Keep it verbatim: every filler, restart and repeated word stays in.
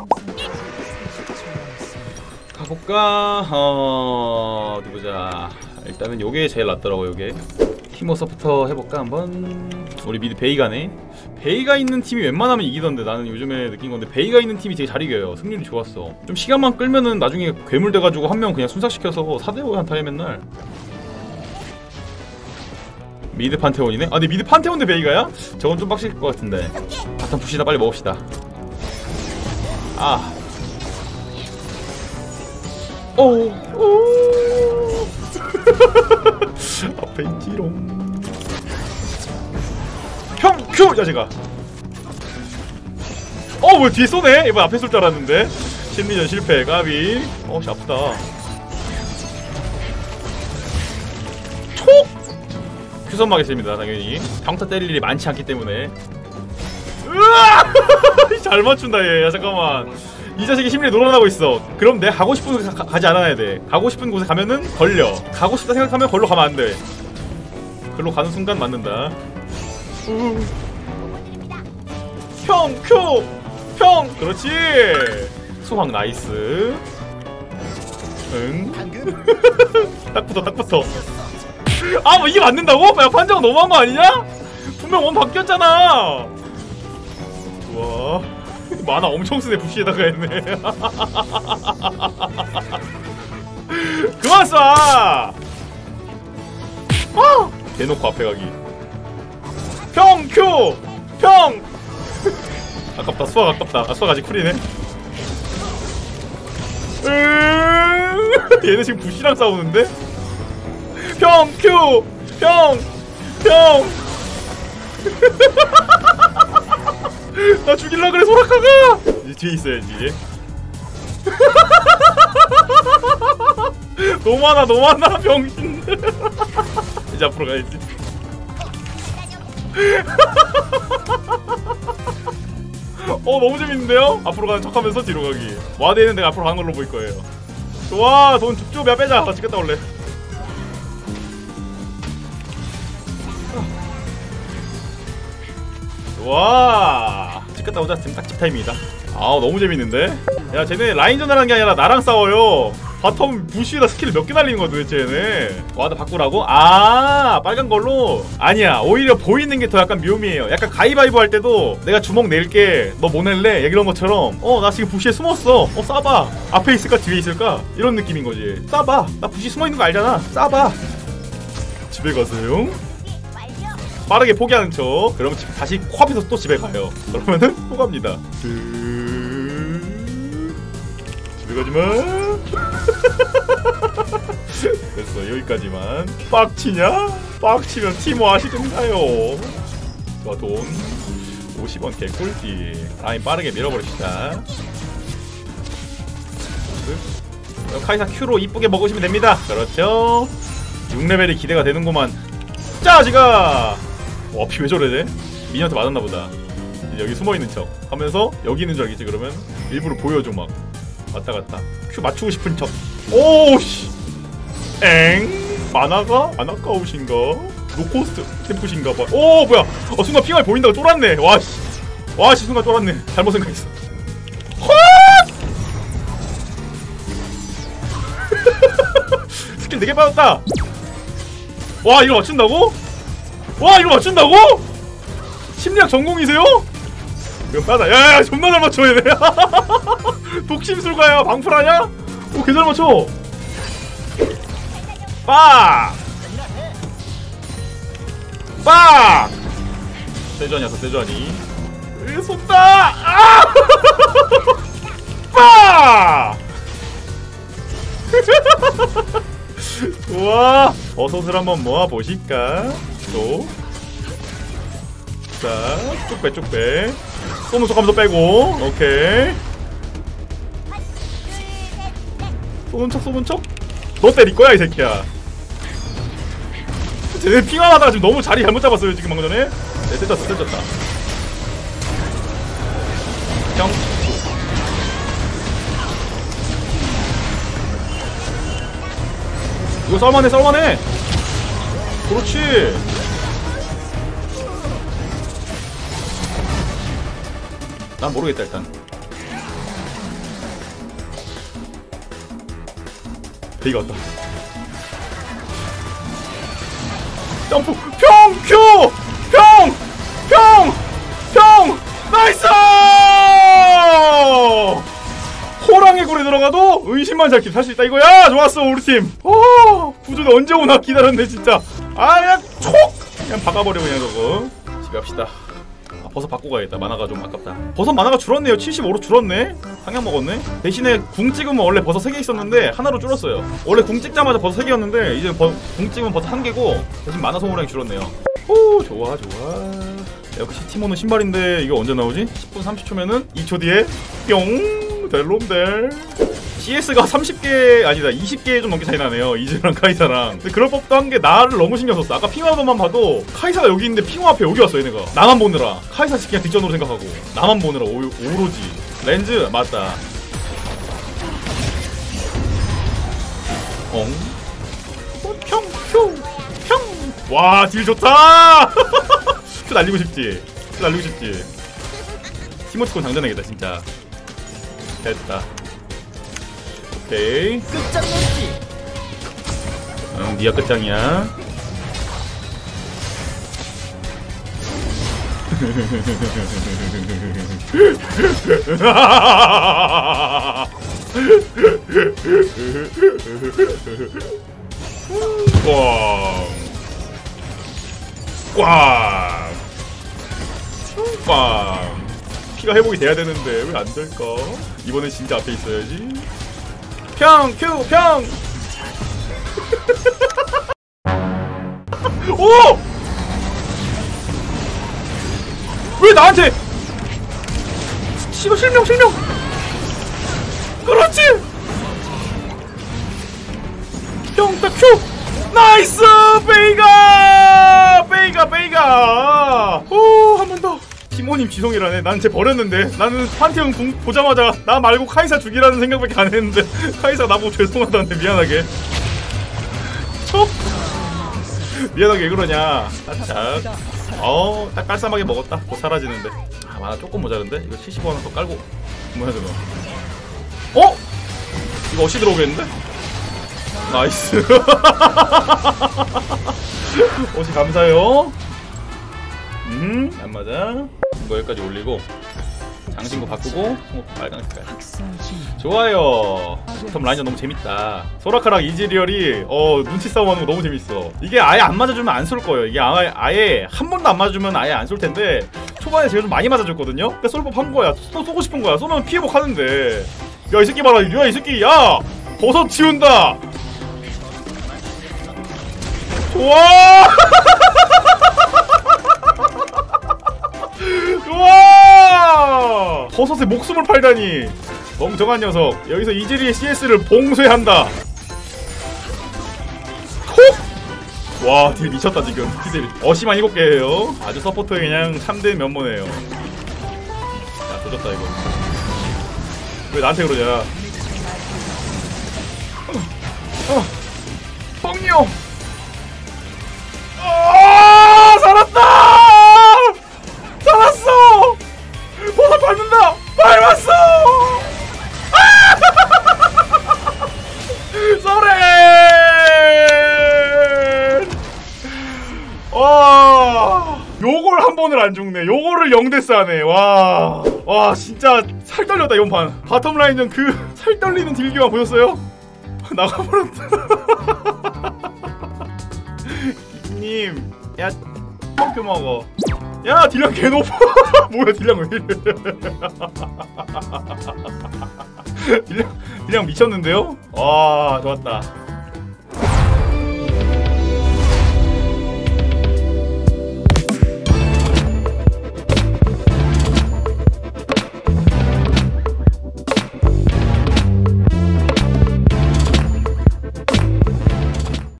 가볼까? 어... 어디 보자. 일단은 요게 제일 낫더라고. 요게 티모서부터 해볼까 한번. 우리 미드 베이가네. 베이가 있는 팀이 웬만하면 이기던데 나는 요즘에 느낀 건데 베이가 있는 팀이 되게 잘 이겨요. 승률이 좋았어. 좀 시간만 끌면은 나중에 괴물 돼가지고 한 명 그냥 순삭시켜서 사 대 오 한타 해 맨날. 미드 판테온이네? 아 근데 미드 판테온 대 베이가야? 저건 좀 빡칠 것 같은데. 바텀 푸시다 빨리 먹읍시다. 아 오, 오. 앞에 있지롱. 형, 큐! 자식아. 어, 왜 뒤에 쏘네? 이번 앞에 쏠 줄 알았는데. 심리전 실패, 까비. 어, 씨, 아프다. 촉! 큐선 마겠습니다, 당연히. 평타 때릴 일이 많지 않기 때문에. 으아! 잘 맞춘다, 얘. 야, 잠깐만. 이 자식이 심리에 놀아나고 있어. 그럼 내가 가고 싶은 곳에 가, 가지 않아야 돼. 가고 싶은 곳에 가면은 걸려. 가고 싶다 생각하면 걸로 가면 안 돼. 걸로 가는 순간 맞는다. 우. 평! 큐! 평! 그렇지! 수확 나이스. 응? 딱 붙어, 딱 붙어. 아, 뭐 이게 맞는다고? 야, 판정 너무한 거 아니냐? 분명 원 바뀌었잖아. 좋아. 만화 엄청 쓰네. 부시에다가 했네. 그만 쏴! 아! 대놓고 앞에 가기. 평! 큐! 평! 아깝다. 수학 아깝다. 아, 수학 아직 쿨이네. 얘네 지금 부시랑 싸우는데? 평! 큐! 평! 평! 나 죽일라 그래 소라카가! 이제 뒤에 있어야지. 너무하나 너무하나 병신들. 이제 앞으로 가야지. 어 너무 재밌는데요? 앞으로 가는 척하면서 뒤로 가기. 와드에는 내가 앞으로 가는 걸로 보일 거예요. 좋아 돈 줍줍. 야 빼자. 나 집 갔다 올래. 와, 집 갔다 오자. 지금 딱 집 타임이다. 아, 너무 재밌는데? 야, 쟤네 라인전 하는 게 아니라 나랑 싸워요. 바텀 부시에다 스킬 몇 개 날리는 거야 도대체 얘네. 와드 바꾸라고? 아, 빨간 걸로? 아니야, 오히려 보이는 게 더 약간 묘미예요. 약간 가위바위보 할 때도 내가 주먹 낼게, 너 뭐 낼래? 이런 것처럼 어, 나 지금 부시에 숨었어. 어, 쏴봐. 앞에 있을까 뒤에 있을까? 이런 느낌인 거지. 쏴봐. 나 부시 숨어있는 거 알잖아. 쏴봐. 집에 가세요. 빠르게 포기하는 척. 그러면 다시 코앞에서 또 집에 가요. 그러면은 또 갑니다. 집에 가지마. 됐어 여기까지만. 빡치냐? 빡치면 티모 하시든가요. 좋아 돈 오십 원 개꿀띠. 라인 빠르게 밀어버립시다. 카이사 Q로 이쁘게 먹으시면 됩니다. 그렇죠. 육 레벨이 기대가 되는구만. 짜지가. 와, 피 왜 저래 쟤? 미니한테 맞았나보다. 여기 숨어있는 척 하면서 여기 있는 줄 알겠지. 그러면 일부러 보여줘. 막 왔다갔다 큐 맞추고 싶은 척. 오우씨 엥? 만화가 안 아까우신가? 노코스트 캠프신가봐. 오 뭐야. 어 순간 핑알 보인다고 쫄았네. 와씨 와씨 순간 쫄았네. 잘못 생각했어. 스킬 네 개 빠졌다. 와 이거 맞춘다고? 와 이거 맞춘다고? 심리학 전공이세요? 이거 빠다. 야야 존나 잘 맞춰 얘네. 독심술가야. 방풀하냐? 오 개 잘 맞춰. 빡! 빡! 세주아니야 세주아니. 으 쏜다! 아! 빡! 좋아. 버섯을 한번 모아보실까? 또 자, 쭉 빼, 쭉 빼. 쏘는 척 하면서 빼고. 오케이. 쏘는 척, 쏘는 척. 너 때릴 거야, 이 새끼야. 쟤네 핑하 하다가 지금 너무 자리 잘못 잡았어요, 지금 방금 전에. 네, 떼졌다, 떼졌다. 형. 이거 썰만해, 썰만해. 그렇지. 난 모르겠다 일단. 베이가 왔다. 점프 평 큐! 평! 평! 평! 나이스! 호랑이 굴에 들어가도 은신만 잘 살 수 있다 이거야. 좋았어 우리 팀. 오, 구조대 언제 오나 기다렸네 진짜. 아 그냥 촉! 그냥 박아버려 그냥 저거. 집에 갑시다. 아, 버섯 바꾸고 가야겠다. 만화가 좀 아깝다. 버섯 만화가 줄었네요. 칠십오로 줄었네. 상향 먹었네. 대신에 궁 찍으면 원래 버섯 세 개 있었는데 하나로 줄었어요. 원래 궁 찍자마자 버섯 세 개였는데 이제 버, 궁 찍으면 버섯 한 개고 대신 만화 소모량이 줄었네요. 오 좋아 좋아. 역시 티모는 신발인데 이거 언제 나오지? 십 분 삼십 초면은 이 초 뒤에 뿅! 델롬델. 씨에스가 삼십 개 아니다 이십 개 좀 넘게 차이 나네요. 이즈랑 카이사랑. 근데 그럴 법도 한 게 나를 너무 신경 썼어. 아까 핑화도만 봐도 카이사가 여기 있는데 핑화 앞에 여기 왔어 얘네가. 나만 보느라. 카이사 그냥 뒷전으로 생각하고 나만 보느라 오, 오로지. 렌즈 맞다. 엉. 평! 큐! 평! 와 딜 좋다! 큐 날리고 싶지? 큐 날리고 싶지? 티모티콘 장전해야겠다 진짜. 됐다. 오케이. 끝장냈지. 응, 니가 끝장이야. 꽝. 꽝. 꽝. 피가 회복이 돼야 되는데 왜 안 될까? 이번엔 진짜 앞에 있어야지. 평! 큐! 평! 오! 왜 나한테! 씨발 실명 실명! 그렇지! 평! 딱 큐! 나이스! 베이가! 베이가 베이가! 오! 한 번 더! 티모님 지성이라네. 난 쟤 버렸는데. 나는 판테온 궁 보자마자 나 말고 카이사 죽이라는 생각밖에 안 했는데 카이사 나보고 죄송하다는데 미안하게. 촉! 미안하게 왜 그러냐. 딱. 어, 딱 깔쌈하게 먹었다. 곧 사라지는데. 아, 만화 조금 모자른데? 이거 칠십오 하나 더 깔고. 뭐야 저거. 어? 이거 어시 들어오겠는데? 나이스. 어시 감사해요. 음, 안 맞아. 이거 여기까지 올리고 장신구 바꾸고 어, 빨간 색깔. 좋아요. 그럼 라인전 너무 재밌다. 소라카랑 이즈리얼이 어 눈치 싸움하는 거 너무 재밌어. 이게 아예 안 맞아주면 안 쏠 거예요. 이게 아예, 아예 한 번도 안 맞아주면 아예 안 쏠 텐데 초반에 제가 좀 많이 맞아줬거든요. 그러니까 쏠 법한 거야. 또 쏘고 싶은 거야. 쏘면 피해복 하는데. 야 이 새끼 봐라. 야 이 새끼. 야 버섯 치운다. 좋아. 좋아! 버섯에 목숨을 팔다니 멍청한 녀석. 여기서 이즈리의 씨에스를 봉쇄한다. 콕! 와 딜 미쳤다 지금. 딜 어시만 일곱 개예요. 아주 서포터에 그냥 참된 면모네요. 야 조졌다 이거. 왜 나한테 그러냐. 어, 어. 뻥이요. 아 살았다. 살았어! 버섯 밟는다! 밟았어! 서렌! 와, 요걸 한 번을 안 죽네. 요거를 영 대 싸네. 와, 와, 진짜 살 떨렸다, 이번 판. 바텀 라인전 그 살 떨리는 딜기만 보셨어요? 나가버렸다. 님, 야, 펑크 먹어. 야 딜량 개 높아. 뭐야 딜량 왜 이래. 딜량, 딜량 미쳤는데요? 와 좋았다.